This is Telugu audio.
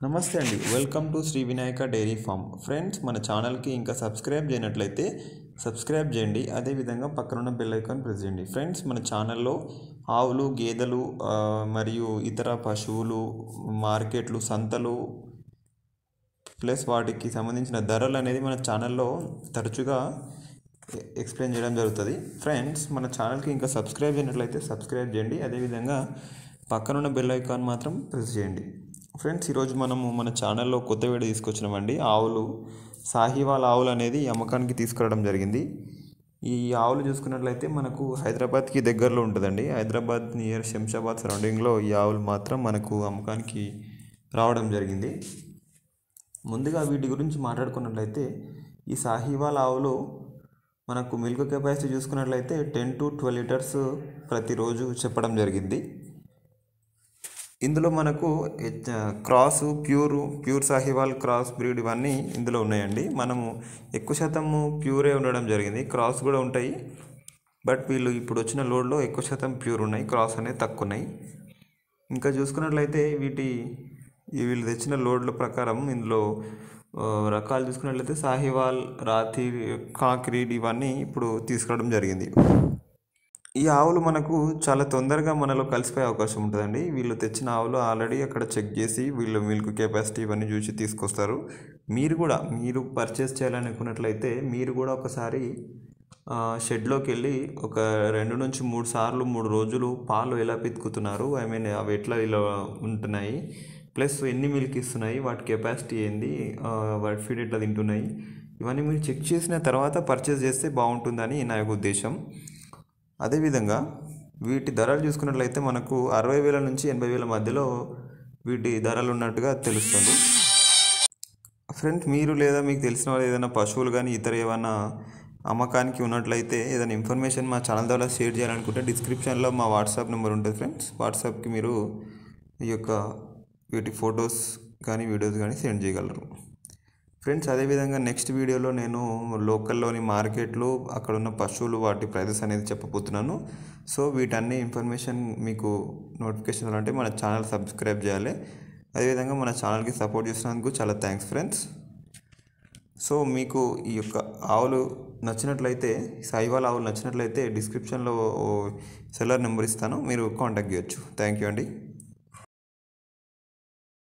నమస్తే అండి. Welcome to Shri Vinayaka dairy farm. Friends, మన ఛానల్కి ఇంకా సబ్స్క్రైబ్ చేయనట్లయితే సబ్స్క్రైబ్ చేయండి. అదేవిధంగా పక్కనున్న బెల్ ఐకాన్ ప్రెస్ చేయండి. ఫ్రెండ్స్, మన ఛానల్లో ఆవులు, గేదెలు మరియు ఇతర పశువులు, మార్కెట్లు, సంతలు ప్లస్ వాటికి సంబంధించిన ధరలు అనేది మన ఛానల్లో తరచుగా ఎక్స్ప్లెయిన్ చేయడం జరుగుతుంది. ఫ్రెండ్స్, మన ఛానల్కి ఇంకా సబ్స్క్రైబ్ చేయనట్లయితే సబ్స్క్రైబ్ చేయండి. అదేవిధంగా పక్కనున్న బెల్ ఐకాన్ మాత్రం ప్రెస్ చేయండి. ఫ్రెండ్స్, ఈరోజు మనము మన ఛానల్లో కొత్త వీడియో తీసుకొచ్చినామండి. ఆవులు, సాహివాల్ ఆవులు అనేది అమ్మకానికి తీసుకురావడం జరిగింది. ఈ ఆవులు చూసుకున్నట్లయితే మనకు హైదరాబాద్కి దగ్గరలో ఉంటుందండి. హైదరాబాద్ నియర్ శంషాబాద్ సరౌండింగ్లో ఈ ఆవులు మాత్రం మనకు అమ్మకానికి రావడం జరిగింది. ముందుగా వీటి గురించి మాట్లాడుకున్నట్లయితే ఈ సాహివాల్ ఆవులు మనకు మిల్క్ కెపాసిటీ చూసుకున్నట్లయితే 10 to 12 లీటర్స్ ప్రతిరోజు చెప్పడం జరిగింది. ఇందులో మనకు cross, pure Sahiwal cross breed ఇవన్నీ ఇందులో ఉన్నాయండి. మనము ఎక్కువ శాతము ప్యూరే ఉండడం జరిగింది. క్రాస్ కూడా ఉంటాయి, బట్ వీళ్ళు ఇప్పుడు వచ్చిన లోడ్లో ఎక్కువ శాతం ప్యూర్ ఉన్నాయి, క్రాస్ అనేది తక్కువ ఉన్నాయి. ఇంకా చూసుకున్నట్లయితే వీళ్ళు తెచ్చిన లోడ్ల ప్రకారం ఇందులో రకాలు చూసుకున్నట్లయితే సాహివాల్, రాతి, కాక్రీడ్ ఇవన్నీ ఇప్పుడు తీసుకురావడం జరిగింది. ఈ ఆవులు మనకు చాలా తొందరగా మనలో కలిసిపోయే అవకాశం ఉంటుందండి. వీళ్ళు తెచ్చిన ఆవులు ఆల్రెడీ అక్కడ చెక్ చేసి వీళ్ళు మిల్క్ కెపాసిటీ ఇవన్నీ చూసి తీసుకొస్తారు. మీరు పర్చేస్ చేయాలనుకున్నట్లయితే మీరు కూడా ఒకసారి షెడ్లోకి వెళ్ళి ఒక 2 నుంచి 3 సార్లు 3 రోజులు పాలు ఎలా పితుకుతున్నారు, అవి ఎట్లా ఇలా ఉంటున్నాయి, ప్లస్ ఎన్ని మిల్క్ ఇస్తున్నాయి, వాటి కెపాసిటీ ఏంది, వాటి ఫీడ్ ఎట్లా తింటున్నాయి, ఇవన్నీ మీరు చెక్ చేసిన తర్వాత పర్చేస్ చేస్తే బాగుంటుందని నా యొక్క ఉద్దేశం. అదేవిధంగా వీటి ధరలు చూసుకున్నట్లయితే మనకు 60,000 నుంచి 80,000 మధ్యలో వీటి ధరలు ఉన్నట్టుగా తెలుస్తుంది. ఫ్రెండ్స్, మీరు లేదా మీకు తెలిసిన వాళ్ళు ఏదైనా పశువులు కానీ ఇతర ఏమైనా అమ్మకానికి ఉన్నట్లయితే ఏదైనా ఇన్ఫర్మేషన్ మా ఛానల్ ద్వారా షేర్ చేయాలనుకుంటే డిస్క్రిప్షన్లో మా వాట్సాప్ నెంబర్ ఉంటుంది. ఫ్రెండ్స్, వాట్సాప్కి మీరు వీటి ఫొటోస్ కానీ వీడియోస్ కానీ సెండ్ చేయగలరు. ఫ్రెండ్స్, అదేవిధంగా నెక్స్ట్ వీడియోలో నేను లోకల్లోని మార్కెట్లు, అక్కడ ఉన్న పశువులు, వాటి ప్రైజెస్ అనేది చెప్పబోతున్నాను. సో వీటన్ని ఇన్ఫర్మేషన్ మీకు నోటిఫికేషన్ అంటే మన ఛానల్ సబ్స్క్రైబ్ చేయాలి. అదేవిధంగా మన ఛానల్కి సపోర్ట్ చేసినందుకు చాలా థ్యాంక్స్ ఫ్రెండ్స్. సో మీకు ఈ యొక్క ఆవులు నచ్చినట్లయితే, సాహివాల్ ఆవులు నచ్చినట్లయితే డిస్క్రిప్షన్లో సెల్లర్ నెంబర్ ఇస్తాను, మీరు కాంటాక్ట్ చేయొచ్చు. థ్యాంక్ యూ అండి.